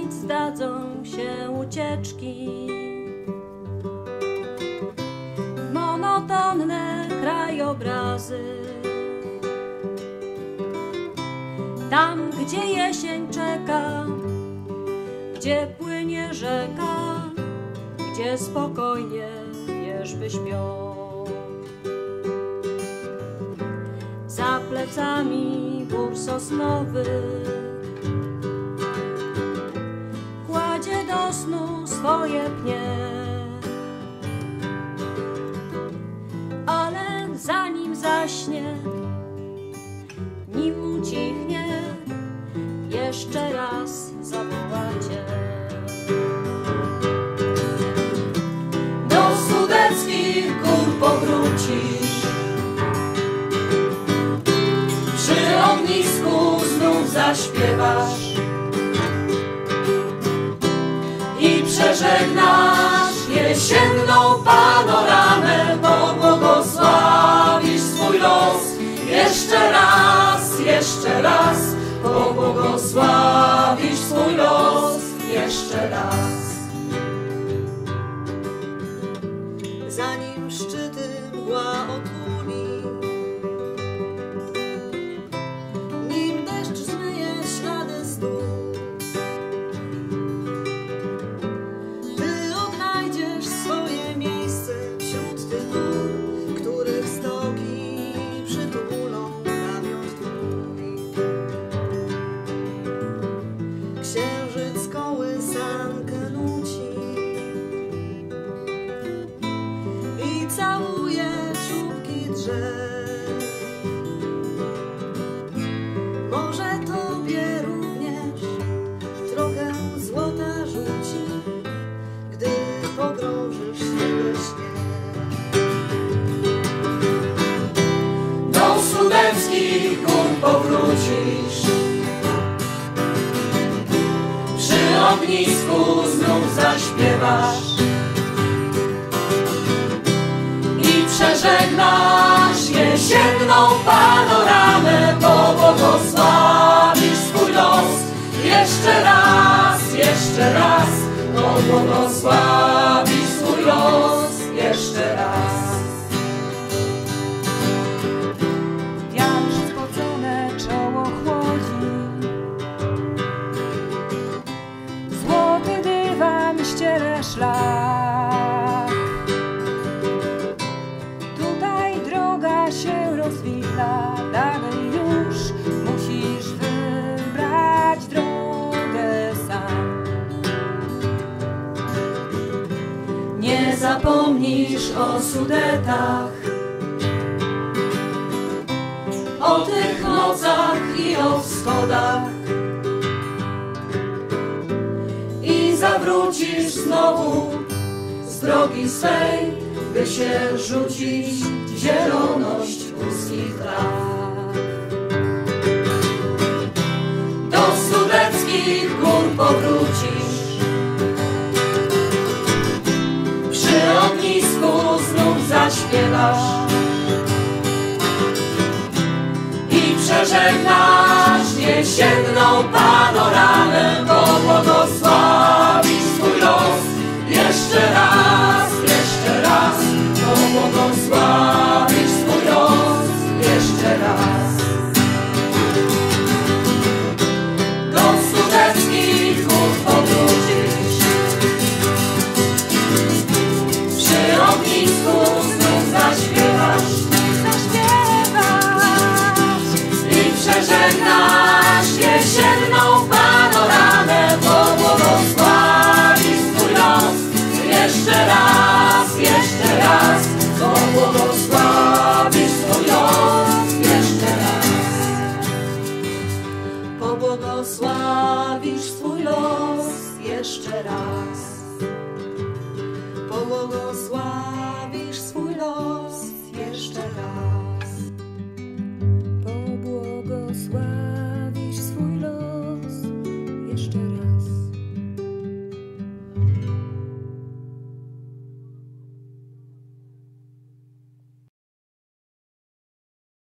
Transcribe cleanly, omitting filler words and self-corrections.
zdadzą się ucieczki. Monotonne krajobrazy, tam gdzie jesień czeka, gdzie płynie rzeka, gdzie spokojnie wierzby śpią. Za plecami bór sosnowy kładzie do snu swoje pnie, ale zanim zaśnie, nim ucichnie, jeszcze raz zawoła cię. Do sudeckich gór powrócisz, przy ognisku znów zaśpiewasz i przeżegnasz jesienną panoramę, pobłogosławisz swój los. Jeszcze raz, pobłogosławisz swój los. Jeszcze raz. Zanim szczyty mgła otuli, nim deszcz zmyje ślady snu, ty odnajdziesz swoje miejsce wśród tych gór, których stoki przytulą ramion twój. Księżyc kołysankę nuci i całuje czubki drzew. Może tobie również trochę złota rzuci, gdy pogrążysz się we śnie. Do sudeckich gór powrócisz, przy ognisku znów zaśpiewasz i przeżegnasz jesienną panoramę, pobłogosławisz swój los. Jeszcze raz, pobłogosławisz swój los. Jeszcze raz. Wiatr spocone czoło chłodzi, złoty dywan ściele szlak. Tutaj droga się rozwidla, dalej już musisz wybrać drogę sam. Nie zapomnisz o Sudetach, o tych nocach i o wschodach, i zawrócisz znowu z drogi swej, by się rzucić w zieloność puskich traw. Do sudeckich gór powrócisz, przy ognisku znów zaśpiewasz i przeżegnasz